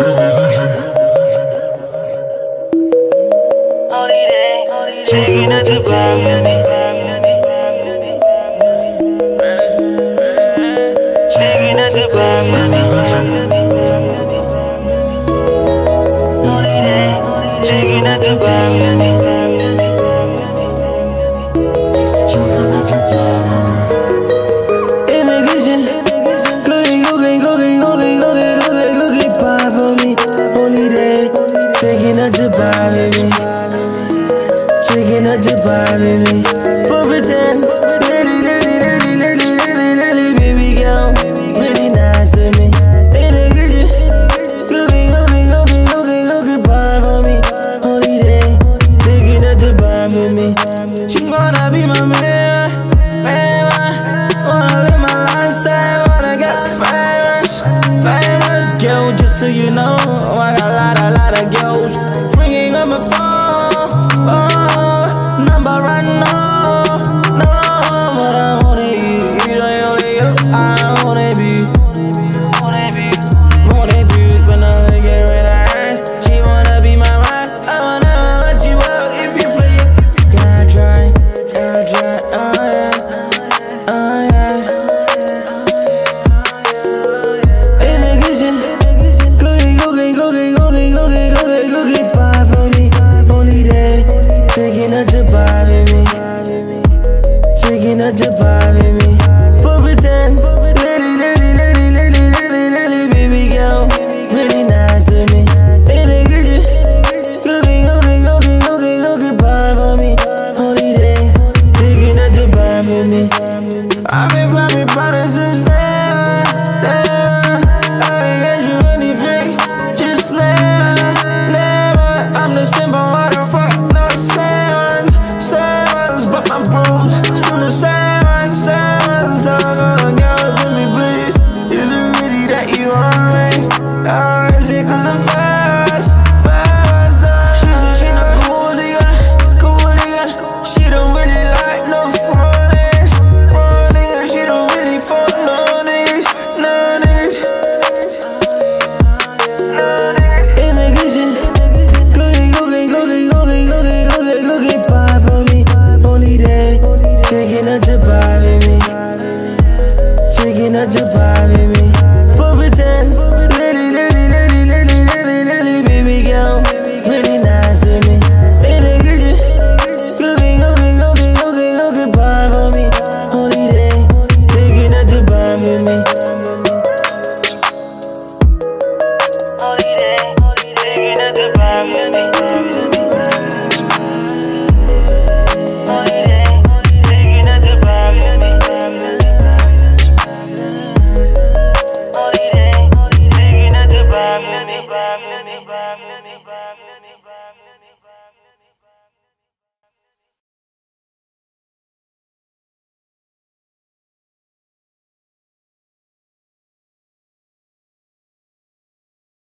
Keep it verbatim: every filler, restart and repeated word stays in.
Taking her to Miami. Taking her to Miami. Taking her to Miami. In the kitchen, cooking, cooking, cooking, cooking, cooking, cooking, cooking pie for me. Only day, taking her to Miami. Taking her to Miami. But pretend, lily, lily, lily, lily, lily, lily, baby girl, really nice to me. In the kitchen, cooking, cooking, cooking, cooking, cooking pie for me. Only day, taking her to Miami. She wanna be my man, man. Wanna live my lifestyle, wanna get famous, famous. Girl, just so you know, I got a lot, a lot of girls.